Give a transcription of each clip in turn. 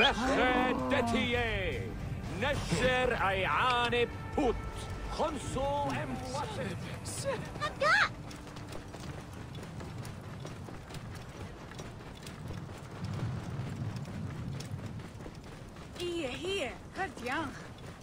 Neche detier. Nesher ayane put. Consul emwasset. Hier, Gert-Jan.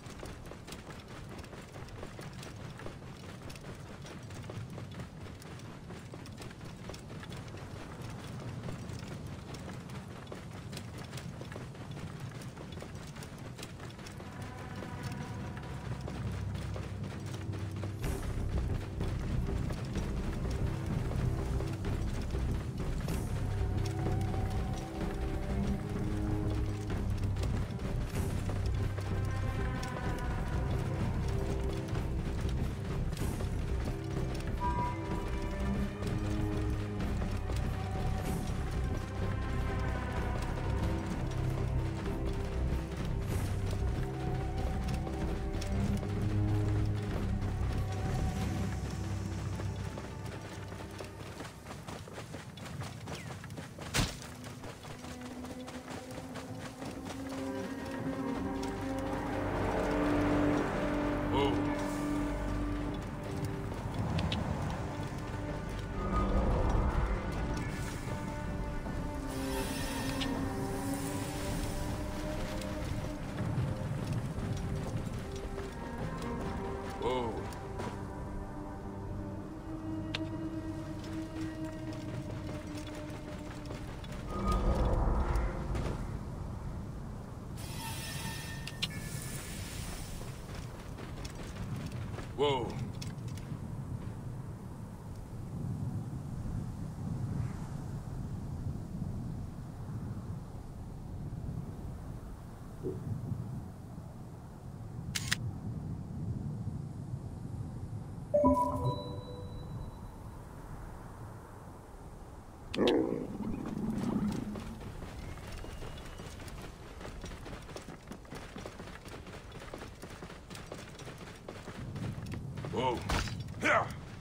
Whoa. Whoa. Yeah.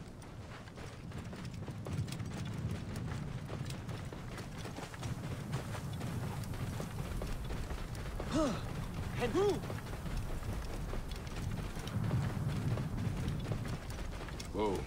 And who? Whoa.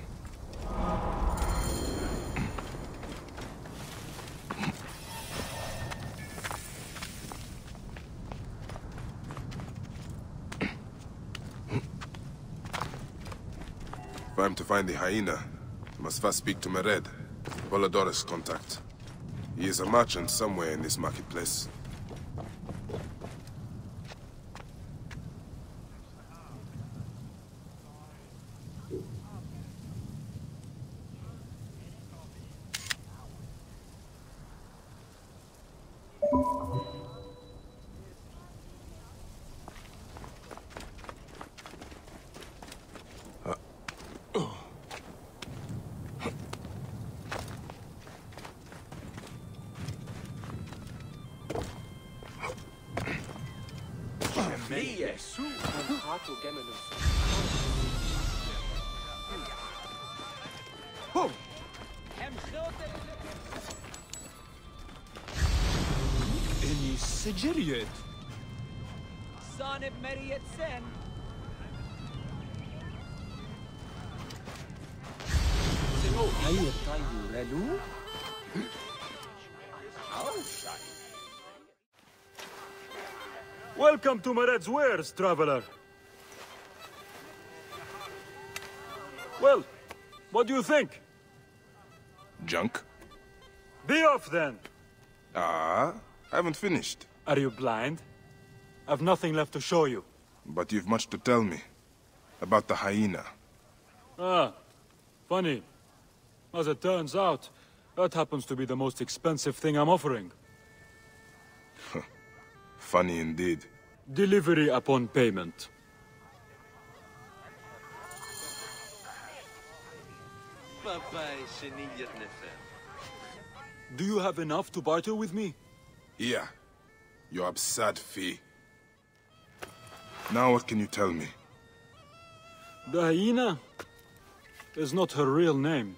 If I'm to find the hyena, I must first speak to Mered, Volador's contact. He is a merchant somewhere in this marketplace. Who? إني سجريت. صانب مريت سن. هيا طيب رلو. Welcome to Mered's wares, traveler. Well, what do you think? Junk? Be off then. I haven't finished. Are you blind? I've nothing left to show you. But you've much to tell me. About the hyena. Ah, funny. As it turns out, that happens to be the most expensive thing I'm offering. Funny indeed. Delivery upon payment. Do you have enough to barter with me? Yeah. Your absurd fee. Now what can you tell me? The hyena is not her real name.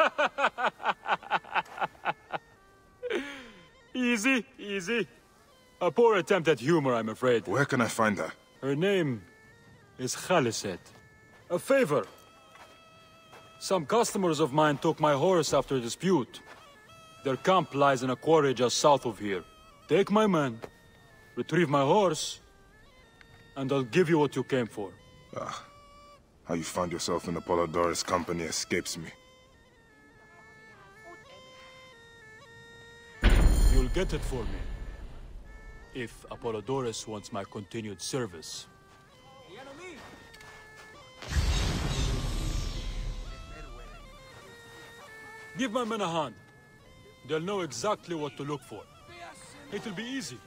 Easy, easy. A poor attempt at humor, I'm afraid. Where can I find her? Her name is Khaliset. A favor. Some customers of mine took my horse after a dispute. Their camp lies in a quarry just south of here. Take my men, retrieve my horse, and I'll give you what you came for. How you found yourself in Apollodorus' company escapes me. You'll get it for me. If Apollodorus wants my continued service. Give my men a hand. They'll know exactly what to look for. It'll be easy.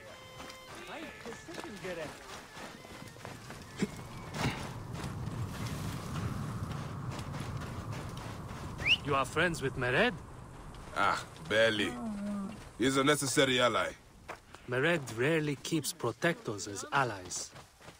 You are friends with Mered? Barely. He's a necessary ally. Mered rarely keeps protectors as allies.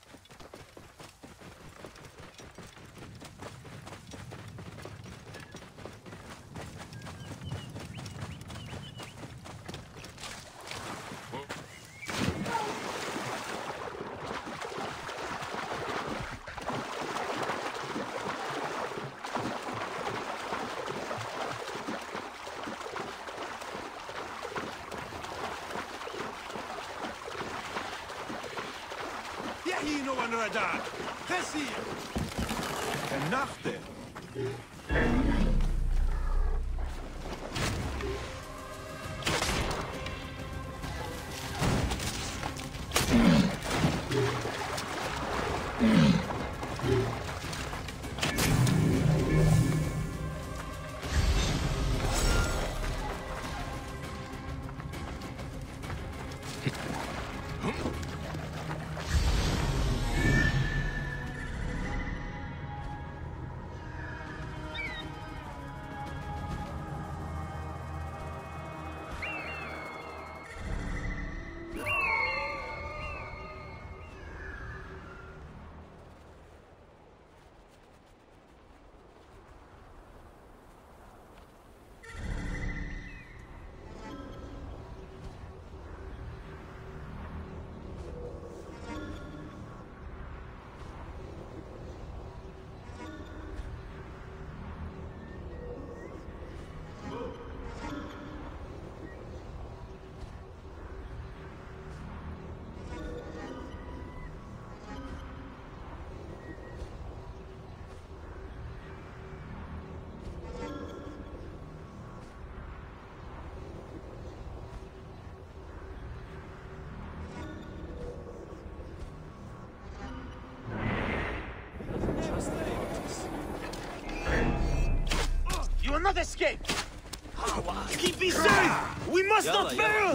يحيي ونردان تسير النخطة You will not escape! Keep me safe! We must not fail!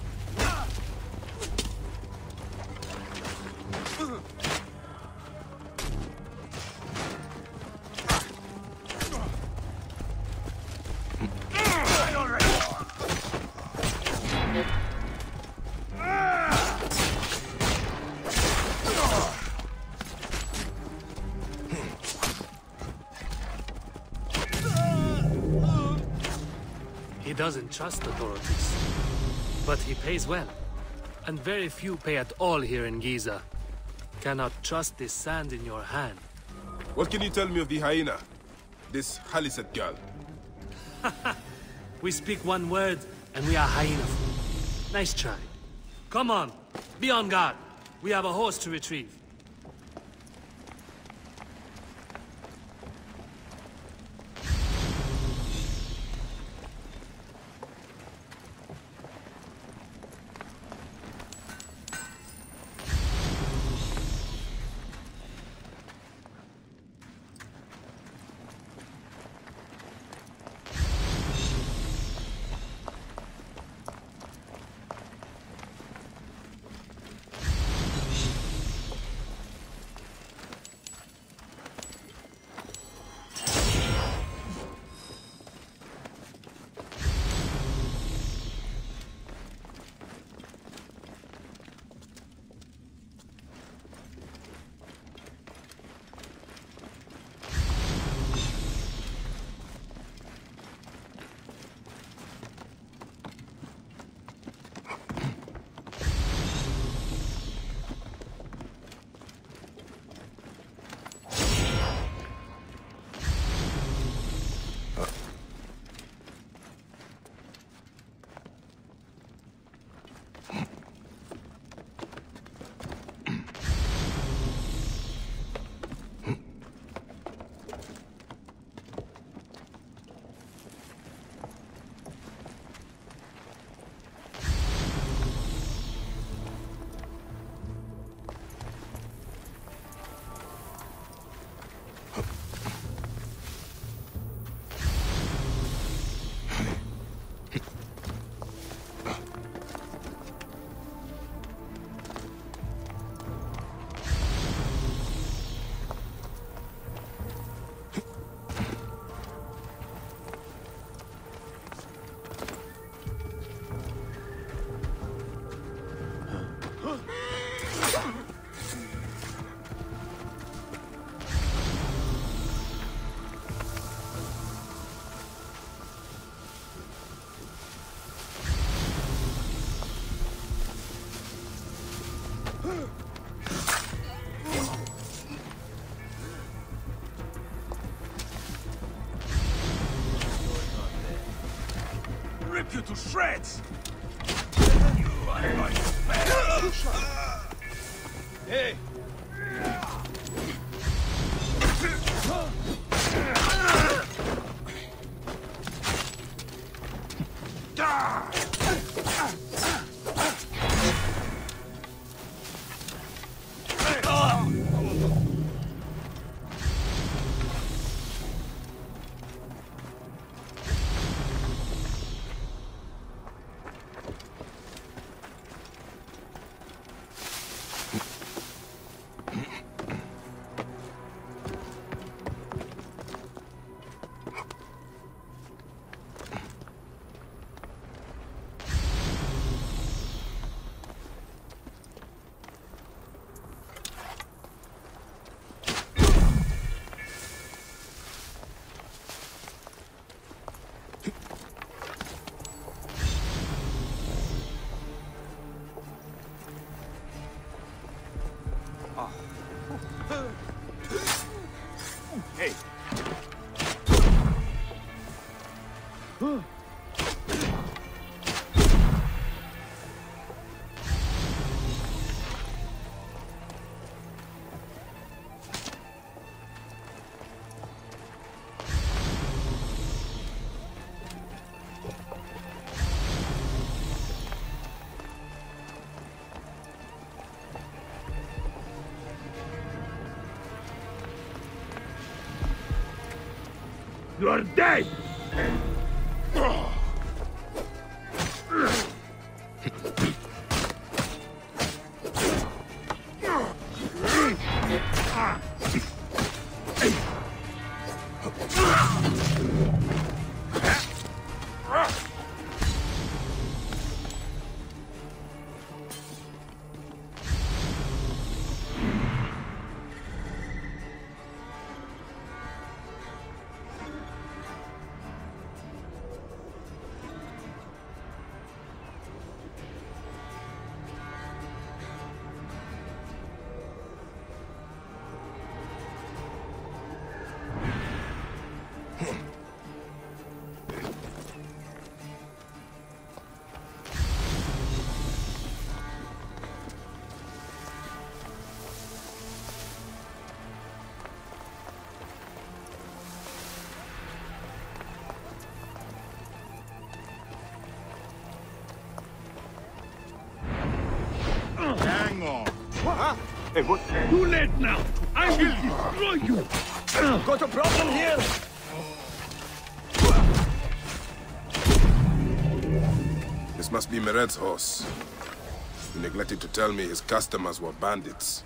He doesn't trust authorities, but he pays well. And very few pay at all here in Giza. Cannot trust this sand in your hand. What can you tell me of the hyena? This Khaliset girl. We speak one word, and we are hyena. Nice try. Come on, be on guard. We have a horse to retrieve. Rip you to shreds! Hey! Hey! You're dead! Hang on. What? Hey, what? Too late now. I will destroy you. Got a problem here? This must be Mered's horse. He neglected to tell me his customers were bandits.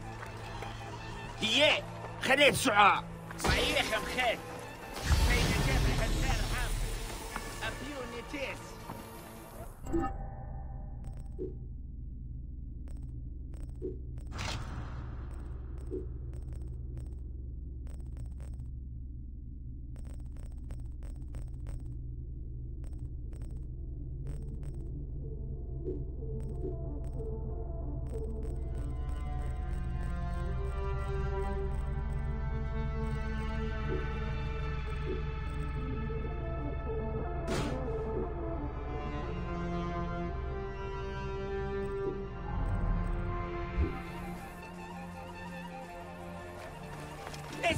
هي خليت سعى صحيح يا مخيل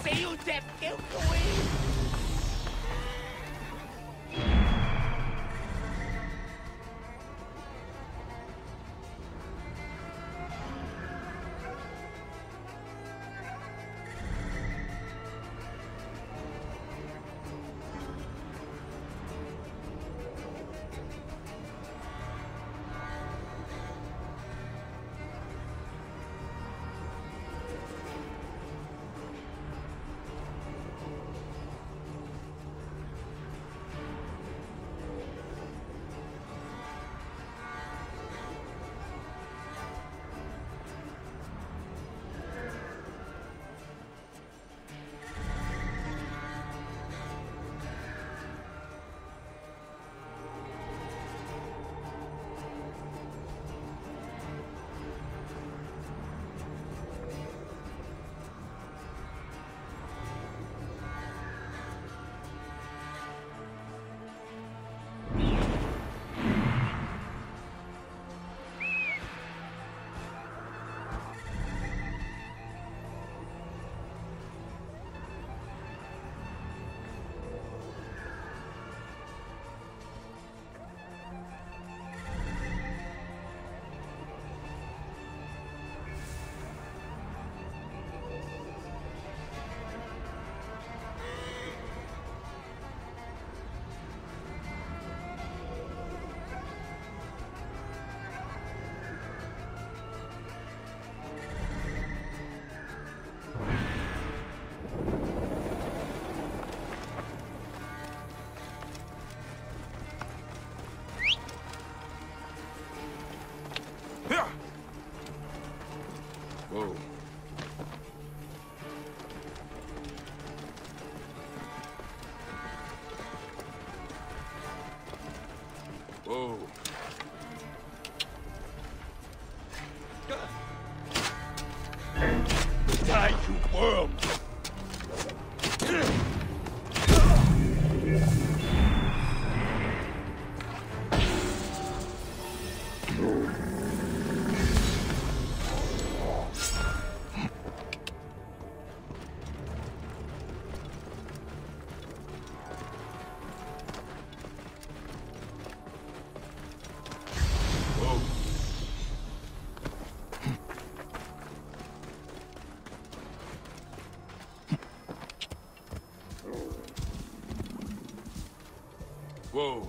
Whoa. Whoa. Die, you worm! Whoa.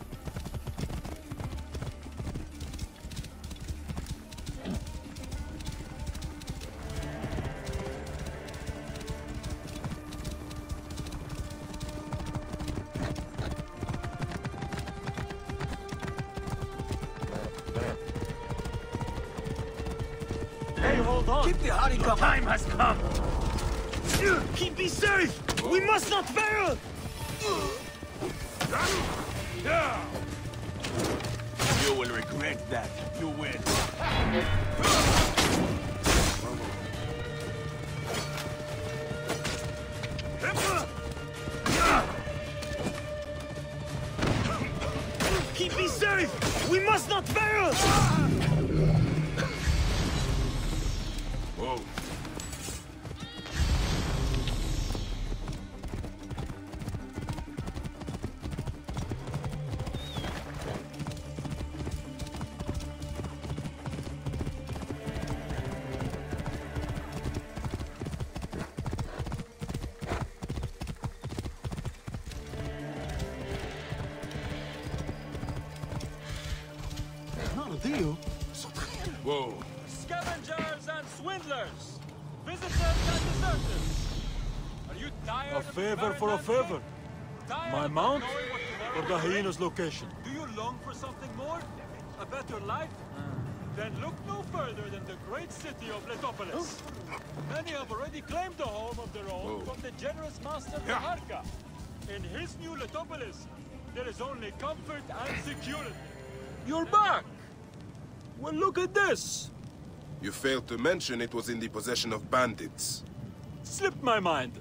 Hey, hold on! Keep the hurry coming! Time has come! Keep me safe! We must not fail! You will regret that. You win. Keep me safe! We must not fail! Whoa. Whoa. Scavengers and swindlers! Visitors and deserters! Are you tired A favor for a favor. My mount or the hyena's location? Do you long for something more? A better life? Then look no further than the great city of Letopolis. Many have already claimed a home of their own from the generous master Taharka. In his new Letopolis, there is only comfort and security. You're back! Well, look at this! You failed to mention it was in the possession of bandits. Slipped my mind.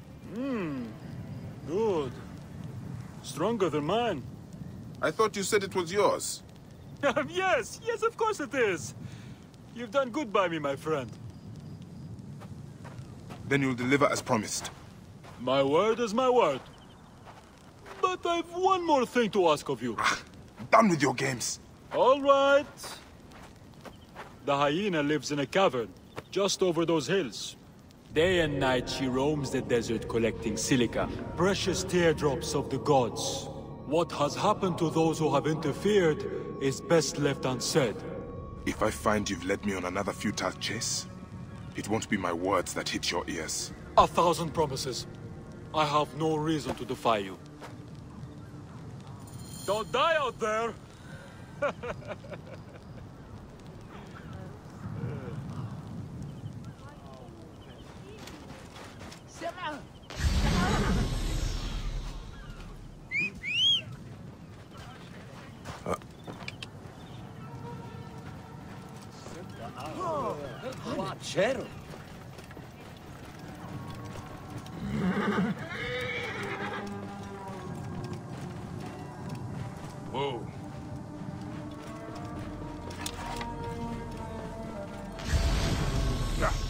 Good. Stronger than mine. I thought you said it was yours. Yes, of course it is. You've done good by me, my friend. Then you'll deliver as promised. My word is my word. But I've one more thing to ask of you. Done with your games. All right. The hyena lives in a cavern, just over those hills. Day and night she roams the desert collecting silica, precious teardrops of the gods. What has happened to those who have interfered is best left unsaid. If I find you've led me on another futile chase, it won't be my words that hit your ears. 1,000 promises. I have no reason to defy you. Don't die out there! Chero. Whoa. Yeah.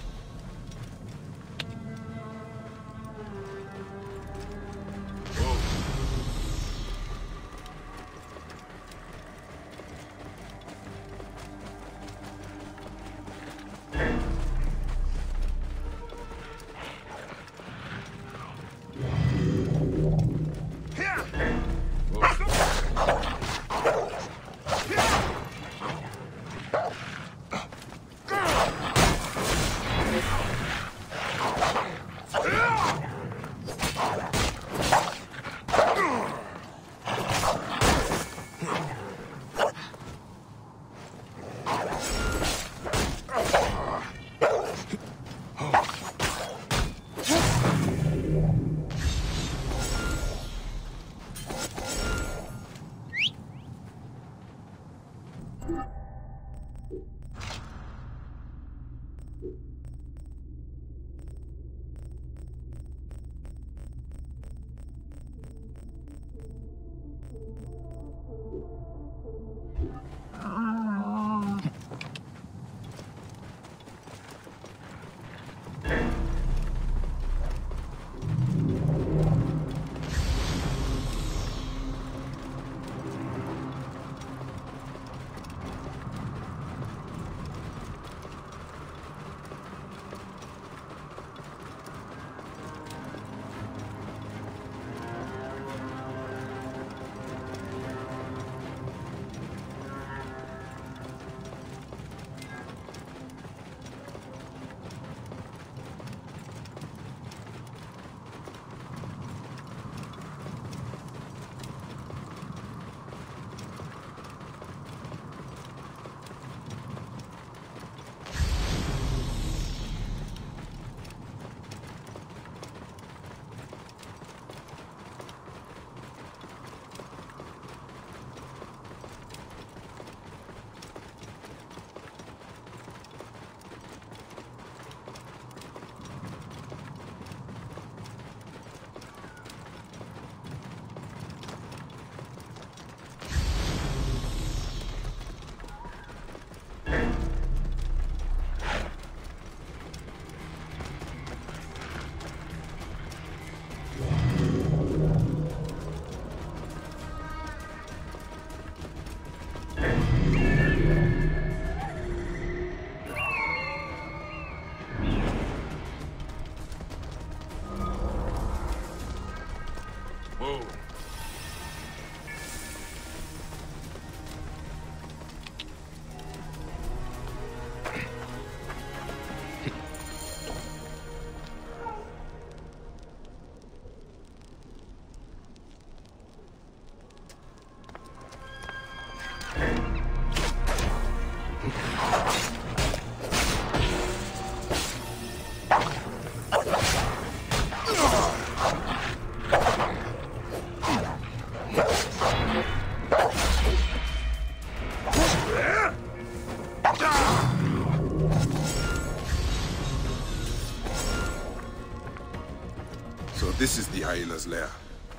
This is the hyena's lair.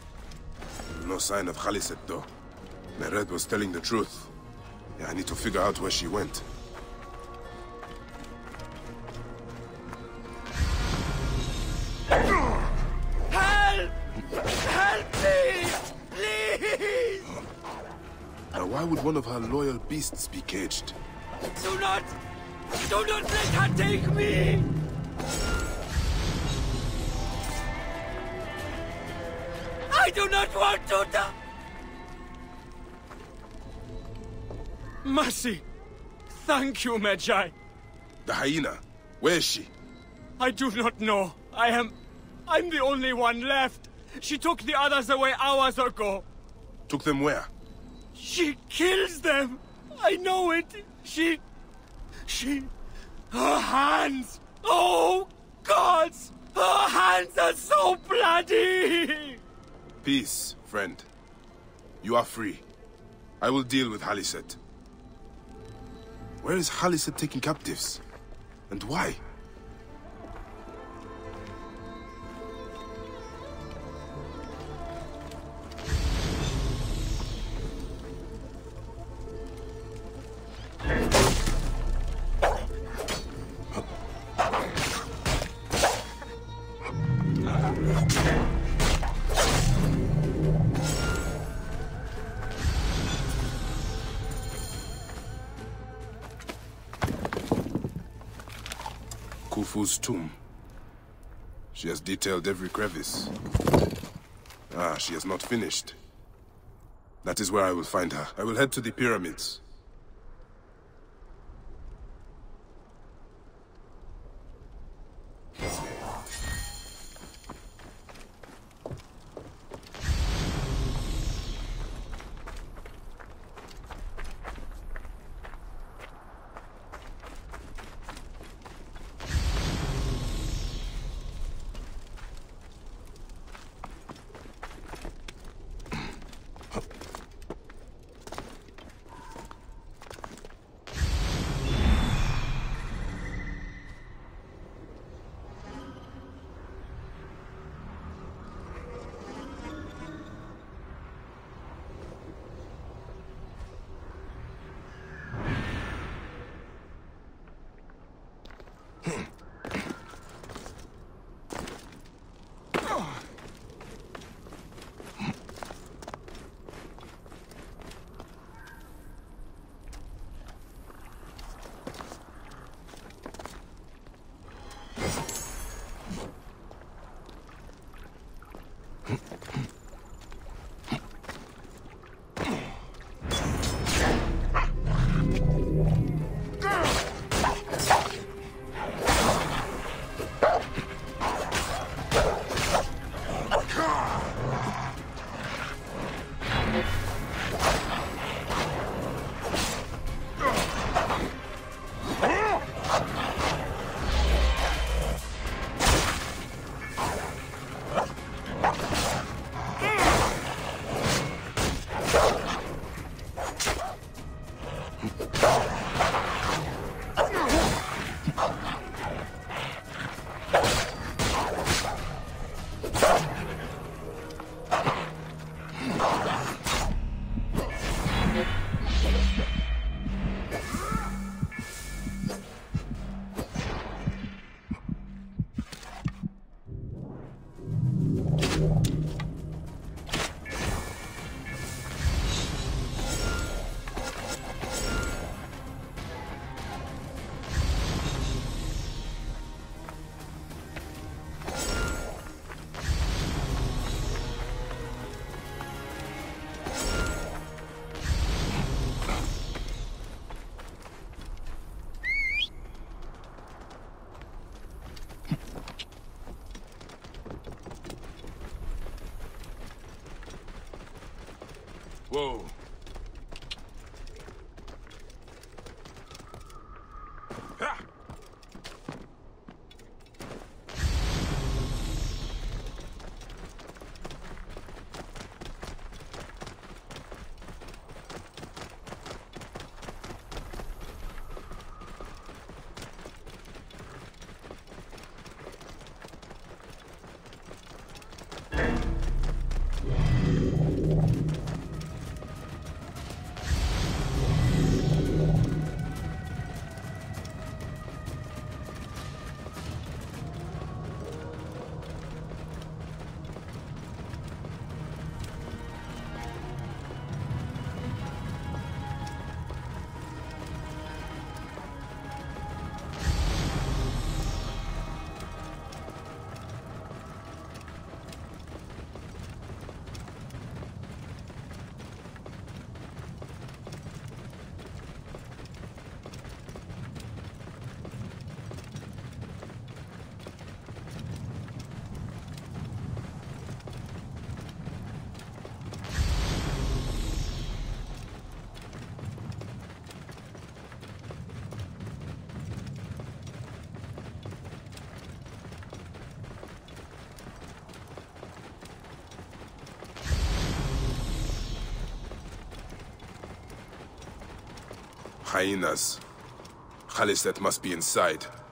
No sign of Khaliset though. Mered was telling the truth. Yeah, I need to figure out where she went. Help me! Please! Now why would one of her loyal beasts be caged? Do not let her take me! I do not want to die! Mercy! Thank you, Medjay. The hyena, where is she? I do not know. I'm the only one left. She took the others away hours ago. Took them where? She kills them. I know it. Her hands. Oh, gods! Her hands are so bloody! Peace, friend. You are free. I will deal with Haliset. Where is Haliset taking captives? And why? Khufu's tomb. She has detailed every crevice. Ah, she has not finished. That is where I will find her. I will head to the pyramids. Whoa. Ha! Hyenas. Khaliset must be inside.